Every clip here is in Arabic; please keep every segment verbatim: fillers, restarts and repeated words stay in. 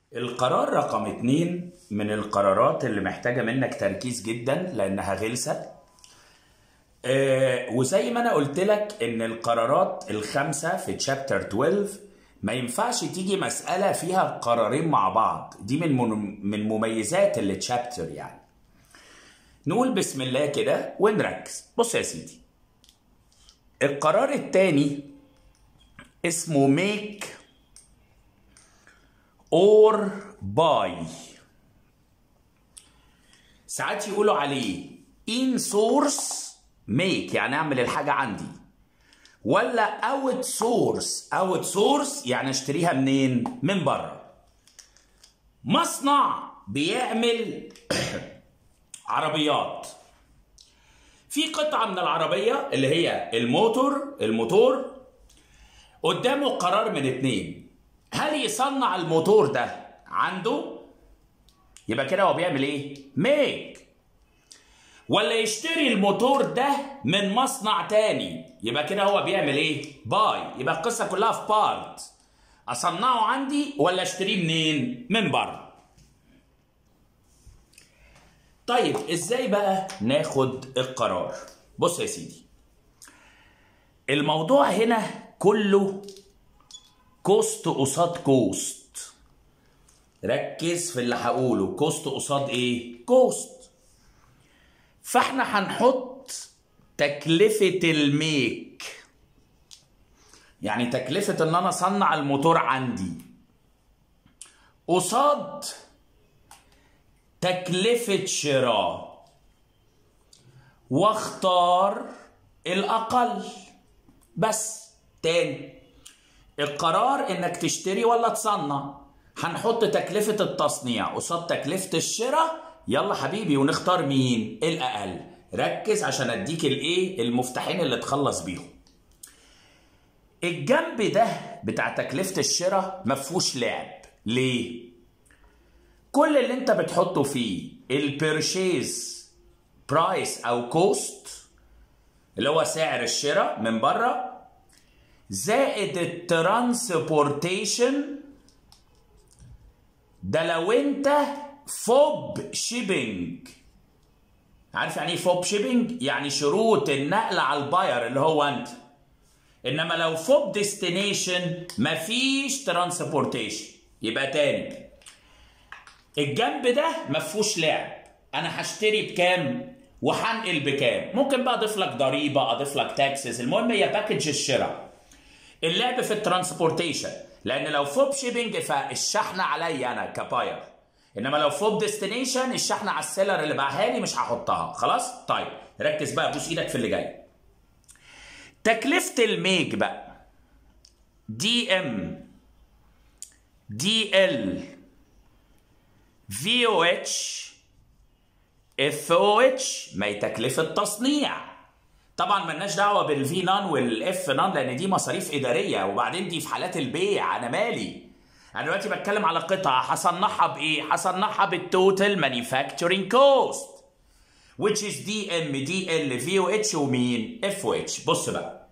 القرار رقم اتنين من القرارات اللي محتاجة منك تركيز جدا لأنها غلسة. آه وزي ما أنا قلت لك إن القرارات الخمسة في تشابتر اتناشر ما ينفعش تيجي مسألة فيها قرارين مع بعض، دي من من مميزات التشابتر. يعني نقول بسم الله كده ونركز. بص يا سيدي، القرار التاني اسمه make or buy. ساعات يقولوا عليه in source make يعني اعمل الحاجة عندي، ولا out source. out source يعني اشتريها منين؟ من بره. مصنع بيعمل عربيات، في قطعة من العربية اللي هي الموتور الموتور قدامه قرار من اتنين: هل يصنع الموتور ده عنده، يبقى كده هو بيعمل ايه؟ ميك، ولا يشتري الموتور ده من مصنع تاني، يبقى كده هو بيعمل ايه؟ باي. يبقى القصة كلها في بارت: اصنعه عندي ولا اشتريه منين؟ من بره. طيب ازاي بقى ناخد القرار؟ بص يا سيدي، الموضوع هنا كله كوست قصاد كوست. ركز في اللي هقوله، كوست قصاد ايه؟ كوست. فاحنا هنحط تكلفة الميك، يعني تكلفة ان انا اصنع الموتور عندي، قصاد تكلفة شراء، واختار الاقل. بس تاني، القرار انك تشتري ولا تصنع، هنحط تكلفة التصنيع قصاد تكلفة الشراء. يلا حبيبي ونختار مين؟ الاقل. ركز عشان اديك الايه؟ المفتاحين اللي تخلص بيهم. الجنب ده بتاع تكلفة الشراء مفهوش لعب. ليه؟ كل اللي انت بتحطه فيه البيرشيز برايس او كوست اللي هو سعر الشراء من بره، زائد الترانسبورتيشن ده لو انت فوب شيبنج. عارف يعني ايه فوب شيبنج؟ يعني شروط النقل على الباير اللي هو انت. انما لو فوب ديستنيشن مفيش ترانسبورتيشن. يبقى تاني، الجنب ده مفهوش لعب. انا هشتري بكام وهنقل بكام، ممكن بقى اضيف لك ضريبه، اضيف لك تاكسز، المهم هي باكج الشراء. اللعب في الترانسبورتيشن، لان لو فوب شيبنج فالشحن عليا انا كباير، انما لو فوب ديستنيشن الشحن على السيلر اللي باعها لي مش هحطها. خلاص؟ طيب ركز بقى، بوس ايدك في اللي جاي. تكلفه الميك بقى دي ام دي ال في او اتش اف او اتش، ما هي تكلفه تصنيع. طبعا مالناش دعوه بالفي نان والاف نان لان دي مصاريف اداريه، وبعدين دي في حالات البيع، انا مالي. انا دلوقتي بتكلم على قطعه هصنعها بايه؟ هصنعها بالتوتال مانيفاكتشرنج كوست which is دي ام دي ال في او اتش ومين؟ اف او اتش. بص بقى،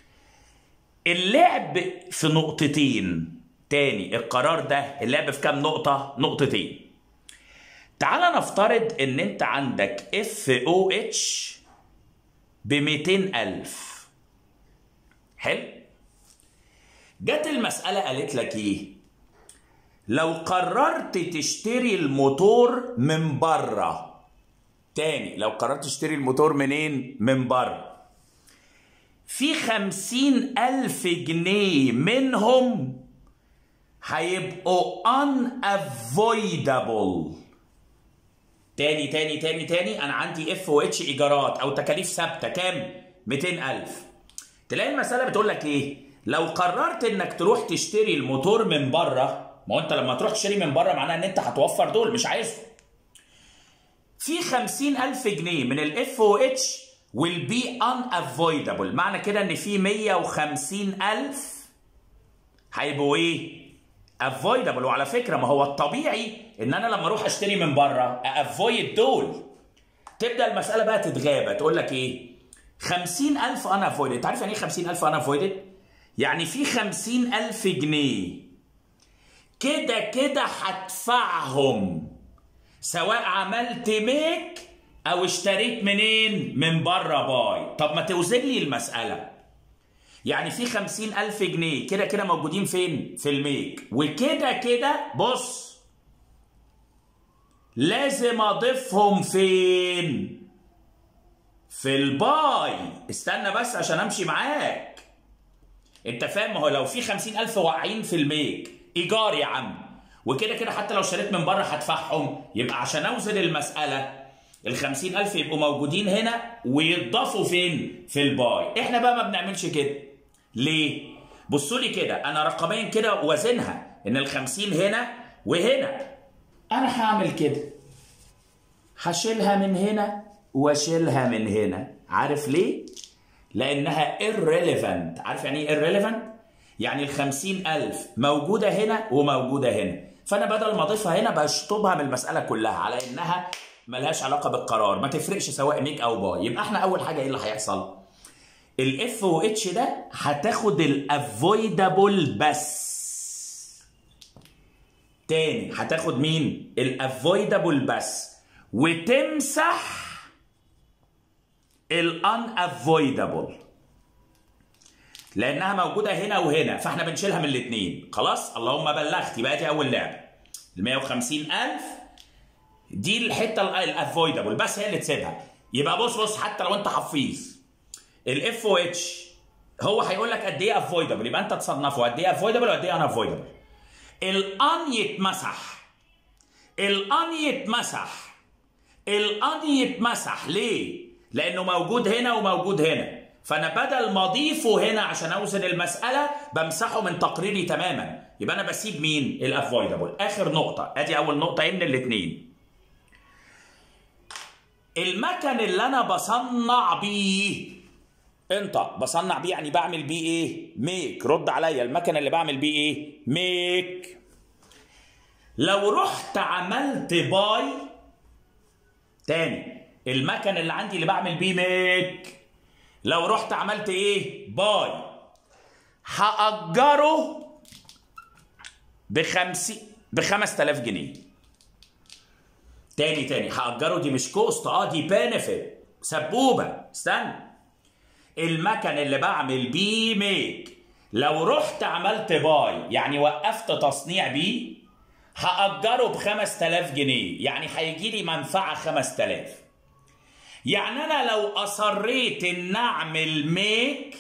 اللعب في نقطتين. تاني، القرار ده اللعب في كام نقطه؟ نقطتين. تعال نفترض ان انت عندك اف او اتش ب مئتين ألف. حلو؟ جت المسألة قالت لك ايه؟ لو قررت تشتري الموتور من بره. تاني، لو قررت تشتري الموتور منين؟ من بره. في خمسين ألف جنيه منهم هيبقوا unavoidable. تاني تاني تاني تاني، انا عندي اف او اتش ايجارات او تكاليف ثابته كام؟ مئتين ألف. تلاقي المساله بتقول لك ايه؟ لو قررت انك تروح تشتري الموتور من بره، ما هو انت لما تروح تشتري من بره معناها ان انت هتوفر دول مش عايزهم. في خمسين ألف جنيه من الاف او اتش will be unavoidable، معنى كده ان في مية وخمسين ألف هيبقوا ايه؟ avoidable. وعلى فكره ما هو الطبيعي ان انا لما اروح اشتري من بره افويد دول. تبدا المساله بقى تتغابى، تقول لك ايه؟ خمسين ألف انا افويدد. انت عارف يعني ايه خمسين ألف انا افويدد؟ يعني في خمسين ألف جنيه كده كده هدفعهم سواء عملت ميك او اشتريت منين؟ من بره باي. طب ما توزن لي المسألة. يعني في خمسين ألف جنيه كده كده موجودين فين؟ في الميك، وكده كده بص لازم اضيفهم فين؟ في الباي. استنى بس عشان امشي معاك. انت فاهم؟ ما هو لو في خمسين ألف واقعين في الميك ايجار يا عم، وكده كده حتى لو اشتريت من بره هدفعهم، يبقى عشان اوزن المسألة ال خمسين ألف يبقوا موجودين هنا ويتضافوا فين؟ في الباي. احنا بقى ما بنعملش كده. ليه؟ بصوا لي كده، انا رقميا كده وازنها ان ال خمسين هنا وهنا. انا هعمل كده، هشيلها من هنا واشيلها من هنا. عارف ليه؟ لانها irrelevant. عارف يعني ايه irrelevant؟ يعني ال خمسين ألف موجوده هنا وموجوده هنا، فانا بدل ما اضيفها هنا بشطبها من المساله كلها على انها ملهاش علاقه بالقرار، ما تفرقش سواء ميك او باي. يبقى احنا اول حاجه ايه اللي هيحصل؟ الاف او اتش ده هتاخد الافويدابل بس. تاني هتاخد مين؟ الافويدابل بس، وتمسح الان افويدابل لانها موجوده هنا وهنا، فاحنا بنشيلها من الاثنين. خلاص اللهم بلغت. يبقى دي اول لعبه. ال مية وخمسين ألف دي الحته الافويدابل بس هي اللي تسيبها. يبقى بص بص حتى لو انت حفيظ الاف او اتش هو هيقول لك قد ايه افويدابل، يبقى انت تصنفه قد ايه افويدابل وقد ايه ان افويدابل. الان يتمسح، الان يتمسح، الان يتمسح. ليه؟ لانه موجود هنا وموجود هنا، فانا بدل ما اضيفه هنا عشان اوزن المساله بمسحه من تقريري تماما. يبقى انا بسيب مين؟ الافويدابل. اخر نقطه، ادي اول نقطه ايه من الاثنين. المكن اللي انا بصنع بيه، انت بصنع بيه يعني بعمل بيه ايه؟ ميك. رد عليا، المكن اللي بعمل بيه ايه؟ ميك. لو رحت عملت باي تاني، المكن اللي عندي اللي بعمل بيه ميك لو رحت عملت ايه؟ باي، هأجره بخمسين بخمس تلاف جنيه. تاني تاني هأجره، دي مش كوست، اه دي بينفيت. سبوبه. استنى، المكن اللي بعمل بيه ميك لو رحت عملت باي يعني وقفت تصنيع بيه هأجره بخمس تلاف جنيه، يعني هيجي لي منفعه خمس تلاف. يعني انا لو اصريت ان اعمل ميك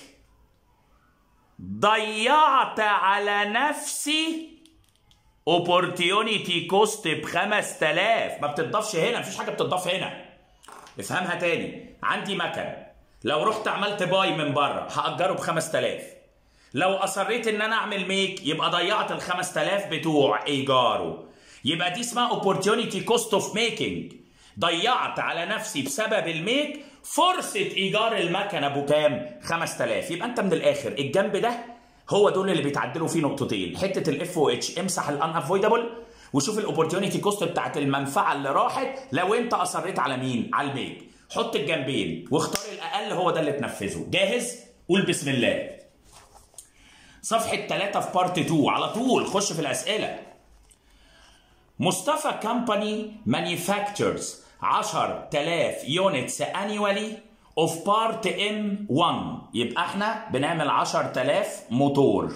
ضيعت على نفسي اوبورتيونيتي كوست ب خمس تلاف. ما بتضافش هنا، مفيش حاجه بتضاف هنا. افهمها تاني. عندي مكن لو رحت عملت باي من بره هأجره ب خمس تلاف، لو اصريت ان انا اعمل ميك يبقى ضيعت ال خمس تلاف بتوع ايجاره. يبقى دي اسمها اوبورتيونيتي كوست اوف ميكنج. ضيعت على نفسي بسبب الميك فرصه ايجار المكنه ابو كام؟ خمس تلاف. يبقى انت من الاخر الجنب ده هو دول اللي بيتعدلوا فيه نقطتين. حته الاف او اتش امسح الان افويدابل وشوف الاوبورتيونيتي كوست بتاعت المنفعه اللي راحت لو انت اصريت على مين؟ على الميك. حط الجنبين واختار الاقل، هو ده اللي تنفذه. جاهز؟ قول بسم الله. صفحه ثلاثة في بارت اتنين على طول. خش في الاسئله. مصطفى كامباني manufactures عشرة آلاف units annually of part ام واحد. يبقى احنا بنعمل عشرة آلاف موتور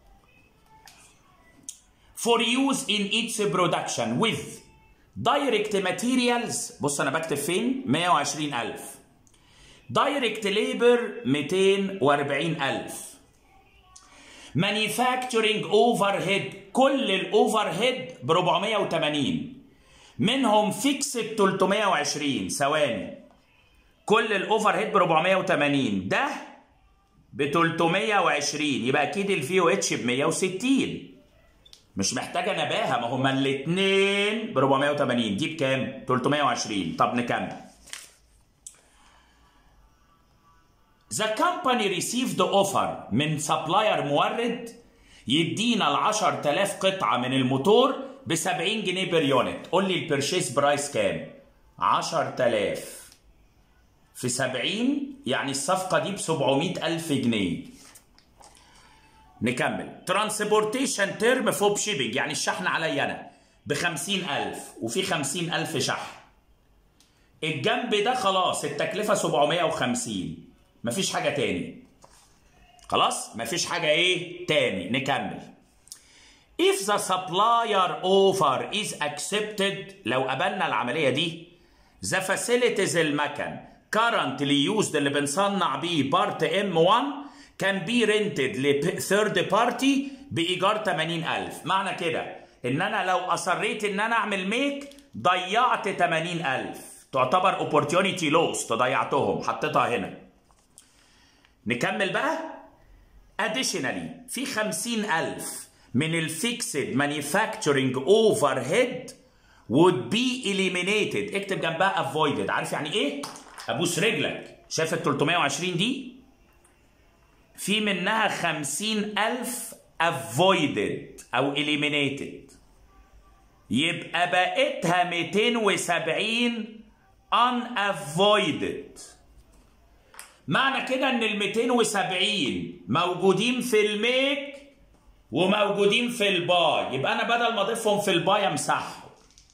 for use in its production with direct materials. بص انا بكتب فين؟ مية وعشرين ألف. direct labor ميتين وأربعين ألف. manufacturing overhead كل الاوفر هيد ب أربعمية وتمانين، منهم فيكسد تلتمية وعشرين. ثواني، كل الاوفر هيد ب أربعمية وتمانين، ده ب تلتمية وعشرين، يبقى اكيد الفي او اتش ب مية وستين. مش محتاجه نباهه، ما هما الاثنين ب أربعمية وتمانين، دي بكام؟ تلتمية وعشرين. طب نكمل. The company received offer من سبلاير مورد يدينا ال عشرة آلاف قطعه من الموتور ب سبعين جنيه بير يونت. قول لي البيرشيس برايس كام؟ عشرة آلاف في سبعين يعني الصفقه دي ب سبعمية ألف جنيه. نكمل. ترانسبورتيشن تيرم فوب شيبنج، يعني الشحن عليا انا ب خمسين ألف وفي خمسين ألف شحن. الجنب ده خلاص التكلفة سبعمية وخمسين، مفيش حاجة تاني. خلاص مفيش حاجة ايه تاني. نكمل. If the supplier offer is accepted، لو قبلنا العملية دي، the facilities المكن currently used اللي بنصنع بيه بارت ام واحد can be rented ل third party بإيجار ثمانين ألف. معنى كده إن أنا لو أصريت إن أنا أعمل ميك ضيعت ثمانين ألف، تعتبر opportunity lost، ضيعتهم حطيتها هنا. نكمل بقى. additionally في خمسين ألف من الفيكسد مانيفاكتشرنج اوفر هيد would be eliminated. اكتب جنبها avoided. عارف يعني ايه؟ ابوس رجلك، شايف ال ثلاثمية وعشرين دي؟ في منها خمسين ألف avoided او eliminated، يبقى بقيتها مئتين وسبعين unavoided. معنى كده ان ال مئتين وسبعين موجودين في الميك وموجودين في الباي، يبقى انا بدل ما اضيفهم في الباي امسحهم.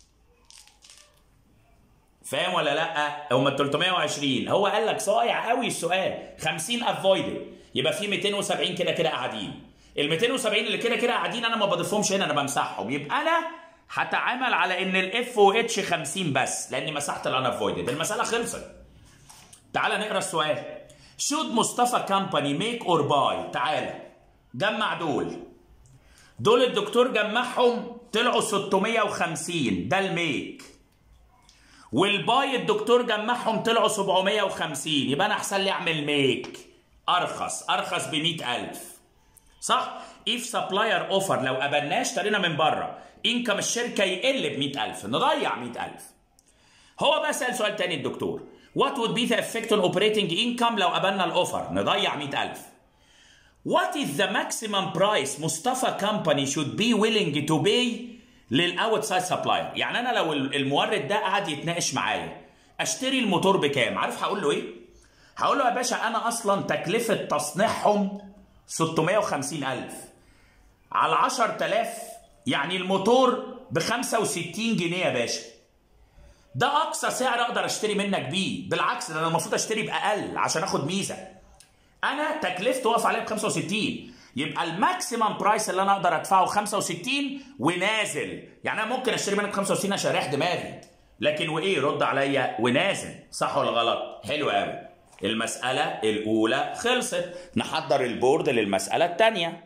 فاهم ولا لا؟ هم ثلاثمية وعشرين، هو قال لك صايع قوي السؤال. خمسين افويدد، يبقى في مئتين وسبعين كده كده قاعدين. ال مئتين وسبعين اللي كده كده قاعدين انا ما بضيفهمش هنا، انا بمسحهم. يبقى انا هتعامل على ان الاف او اتش خمسين بس لاني مسحت الانافويدد. المساله خلصت. تعال نقرا السؤال. should مصطفى كامباني ميك اور باي؟ تعالى جمع دول. دول الدكتور جمعهم طلعوا ستمية وخمسين، ده الميك. والباي الدكتور جمعهم طلعوا سبعمية وخمسين، يبقى انا احسن لي اعمل ميك ارخص، ارخص ب مئة ألف. صح؟ if supplier offer لو قبلناه اشترينا من بره، انكم الشركه يقل ب مئة ألف، نضيع مئة ألف. هو بقى سأل سؤال تاني الدكتور. what would be the effect on operating income لو قبلنا الاوفر؟ نضيع مئة ألف. What is the maximum price مصطفى company should be willing to pay للأوتسايد سبلاير؟ يعني أنا لو المورد ده قعد يتناقش معايا أشتري الموتور بكام؟ عارف هقول له إيه؟ هقول له يا باشا أنا أصلا تكلفة تصنيعهم ستمية وخمسين ألف على عشرة آلاف، يعني الموتور ب خمسة وستين جنيه يا باشا. ده أقصى سعر أقدر أشتري منك بيه، بالعكس ده أنا المفروض أشتري بأقل عشان آخد ميزة. انا تكلفته واقف عليها ب خمسة وستين، يبقى الماكسيمم برايس اللي انا اقدر ادفعه خمسة وستين ونازل. يعني انا ممكن اشتري منك ب خمسة وستين عشان اريح دماغي، لكن وايه رد عليا ونازل. صح ولا غلط؟ حلو قوي. المساله الاولى خلصت. نحضر البورد للمساله الثانيه.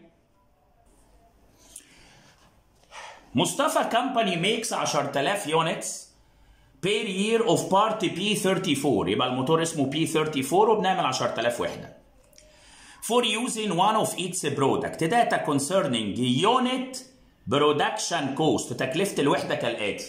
مصطفى كامباني ميكس عشرة آلاف يونتس بير يير اوف بارت بي أربعة وثلاثين، يبقى الموتور اسمه بي أربعة وثلاثين وبنعمل عشرة آلاف وحده. For using one of its product data concerning unit production cost، تكلفة الوحدة كالآتي: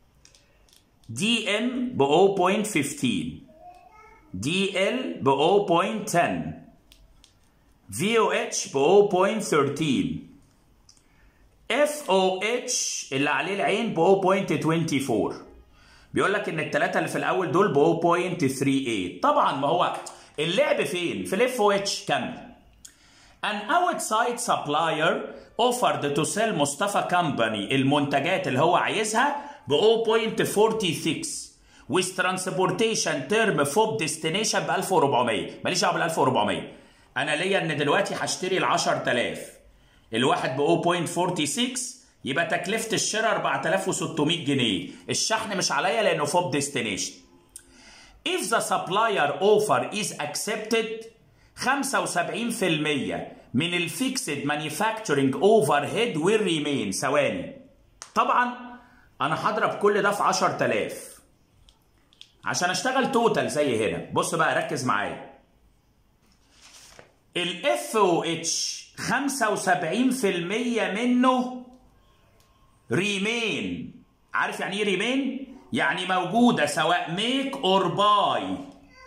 دي ام ب صفر فاصلة خمستاشر، دي ال ب صفر فاصلة عشرة، في او اتش ب صفر فاصلة ثلاثة عشر، اف او اتش اللي عليه العين ب صفر فاصلة أربعة وعشرين. بيقول لك ان الثلاثة اللي في الاول دول ب صفر فاصلة ثلاثة وثلاثين. طبعا ما هو اللعب فين؟ في الاف او اتش. كمل. An outside supplier offered to sell مصطفى company المنتجات اللي هو عايزها ب صفر فاصلة أربعة ستة with transportation term فوب destination ب ألف وأربعمية. ماليش دعوه بال ألف وأربعمية، انا ليا ان دلوقتي هشتري ال عشرة آلاف، الواحد ب صفر فاصلة أربعة ستة، يبقى تكلفه الشراء أربعة آلاف وستمية جنيه. الشحن مش عليا لانه فوب destination. If the supplier offer is accepted، خمسة وسبعين بالمية من الفيكسد مانيفاكتشرنج اوفر هيد ويل ريمين. ثواني، طبعا انا هضرب كل ده في عشرة آلاف عشان اشتغل توتال زي هنا. بص بقى ركز معايا. الاف او اتش خمسة وسبعين بالمية منه ريمين. عارف يعني ايه ريمين؟ يعني موجوده سواء ميك اور باي.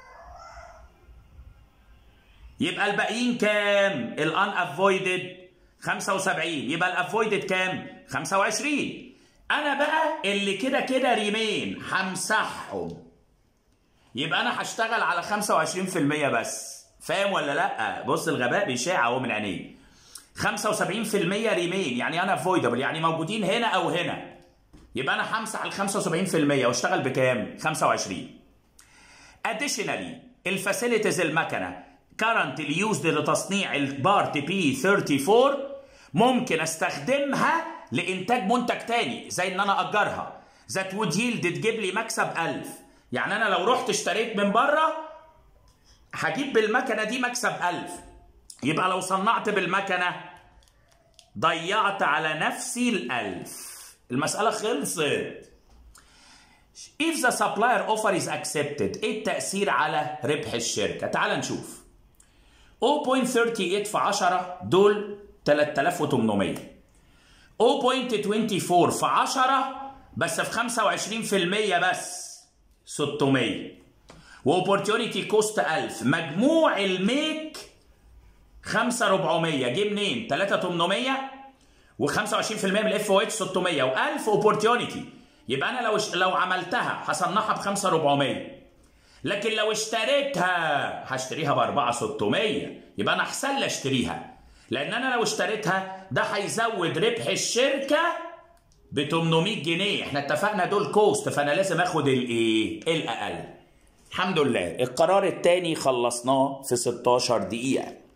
يبقى الباقيين كام؟ الان افويدد خمسة وسبعين، يبقى الافويدد كام؟ خمسة وعشرين. انا بقى اللي كده كده ريمين همسحهم، يبقى انا هشتغل على خمسة وعشرين بالمية بس. فاهم ولا لا؟ بص الغباء بيشاع اهو من عينيه. خمسة وسبعين في المية ريمين يعني انا افويدبل يعني موجودين هنا او هنا، يبقى انا همسح ال خمسة وسبعين في المية واشتغل بكام؟ خمسة وعشرين. Additionally الفاسيلتيز المكنه currently used لتصنيع البارت بي أربعة وثلاثين ممكن استخدمها لانتاج منتج تاني زي ان انا اجرها that would yield تجيب لي مكسب ألف. يعني انا لو رحت اشتريت من بره هجيب بالمكنه دي مكسب ألف، يبقى لو صنعت بالمكنه ضيعت على نفسي الألف. المساله خلصت. If the supplier offer is accepted ايه التأثير على ربح الشركة؟ تعال نشوف. صفر فاصلة ثمانية وثلاثين في عشرة دول تلاتة آلاف وتمنمية. صفر فاصلة أربعة وعشرين في عشرة بس في خمسة وعشرين في المية بس ستمية. واوبورتيونيتي كوست ألف. مجموع الميك خمسة آلاف وأربعمية. جه منين؟ تلاتة آلاف وتمنمية و25% من الاف او اتش ستمية و1000 اوبورتيونيتي. يبقى انا لو لو عملتها هصنعها ب خمسة آلاف وأربعمية، لكن لو اشتريتها هشتريها ب أربعة آلاف وستمية. يبقى انا احسن لي اشتريها، لان انا لو اشتريتها ده هيزود ربح الشركه ب تمنمية جنيه. احنا اتفقنا دول كوست، فانا لازم اخد الايه؟ الاقل. الحمد لله القرار الثاني خلصناه في ستاشر دقيقه.